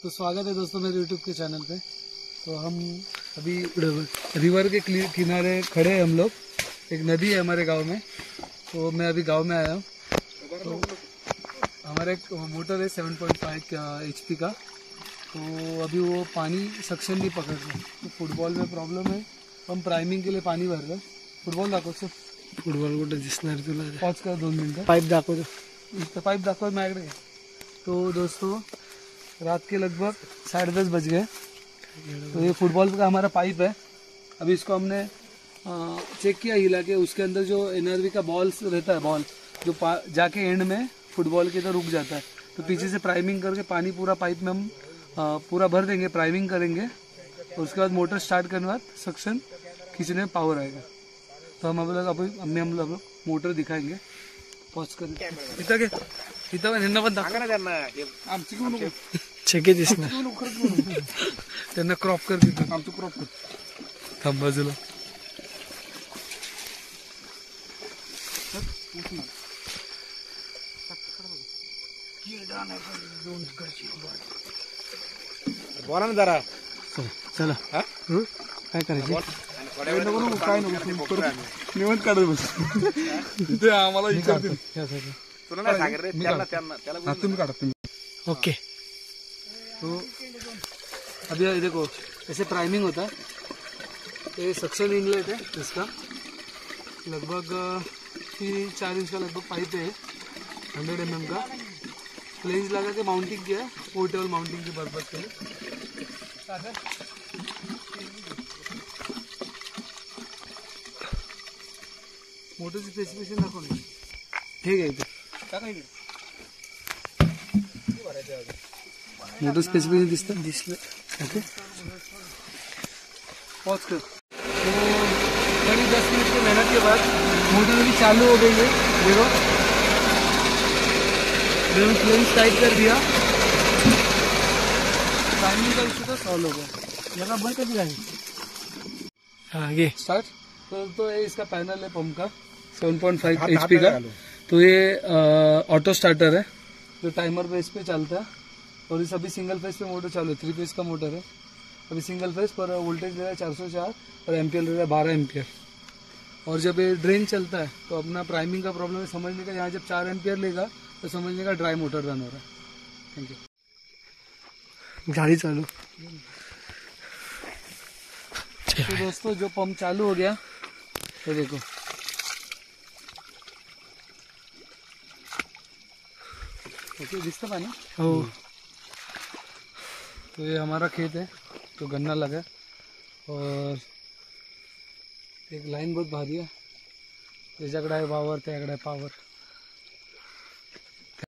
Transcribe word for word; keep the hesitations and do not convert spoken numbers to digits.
तो स्वागत है दोस्तों मेरे यूट्यूब के चैनल पे। तो हम अभी रिवर के किनारे खड़े हैं हम लोग। एक नदी है हमारे गांव में, तो मैं अभी गांव में आया हूँ। तो हमारा एक मोटर है seven point five H P का, तो अभी वो पानी सक्शन नहीं पकड़ रहा। तो फुटबॉल में प्रॉब्लम है, हम प्राइमिंग के लिए पानी भर रहे हैं। फुटबॉल दाखव सर, फुटबॉल कुठे दिसणार तुला? पॉज कर दोन मिनटं, पाईप दाखव तो पाइप दाखव माझ्याकडे। तो दोस्तों रात के लगभग साढ़े दस बज गए। तो ये फुटबॉल का हमारा पाइप है। अभी इसको हमने चेक किया हिला के, उसके अंदर जो एनआरवी का बॉल रहता है, बॉल जो जाके एंड में फुटबॉल के इधर रुक जाता है। तो पीछे से प्राइमिंग करके पानी पूरा पाइप में हम आ, पूरा भर देंगे, प्राइमिंग करेंगे। और उसके बाद मोटर स्टार्ट करने के बाद सक्शन खींचने में पावर आएगा। तो हम अब लोग अभी हमने हम लोग मोटर दिखाएंगे। पॉज कर इथं के इथं ह्यांना पण दाखवा त्यांना, आमची घेऊ नको, छेके दिसणार त्यांना क्रॉप कर तिथं, आमचं क्रॉप कर, थांब बाजूला। बोला ना जरा, चला काय करायचं? काय नको निवंत काढत बस ते आम्हाला विचारतील, तुम्ही काढा तुम्ही। ओके। तो अभी ये देखो ऐसे प्राइमिंग होता है। ये सक्शन इनलेट है इसका, लगभग तीन चार इंच का लगभग पाइप है, हंड्रेड एम एम का। फ्लेंज लगा के माउंटिंग किया है, पोर्टेबल माउंटिंग के पर्पज के लिए। मोटरची स्पेसिफिकेशन दाखव ना, ठीक आहे इथे मोटर स्पेसिफिकेशन दिसतं दिसलं। ओके, पॉज कर। तो करीब दस मिनट की मेहनत के बाद मोटर अभी चालू हो गई है। देखो मैंने फ्लेंस टाइट कर दिया, टाइमिंग का इशू तो सॉल्व हो गया। लगा बंद कर दिया है, हाँ ये स्टार्ट। तो, तो ये इसका पैनल है पंप का seven point five H P का। तो ये ऑटो स्टार्टर है जो टाइमर बेस पे चलता है। और इस अभी सिंगल फेज पे मोटर चालू है, थ्री फेज का मोटर है। अभी सिंगल फेज पर वोल्टेज ले रहा है चार सौ चार और एम्पियर ले रहा है बारह एम्पियर। और जब ये ड्रेन चलता है तो अपना प्राइमिंग का प्रॉब्लम है समझने का, यहाँ जब चार एम्पियर लेगा तो समझने का ड्राई मोटर रन हो रहा है। Thank you. गाड़ी चालू। तो दोस्तों जो पंप चालू हो गया, तो देखो ओके दिखता पानी। हो, तो ये हमारा खेत है, तो गन्ना लगा है। और एक लाइन बहुत भारी है, त्याच्याकडे आहे वावर, त्याकडे आहे पावर।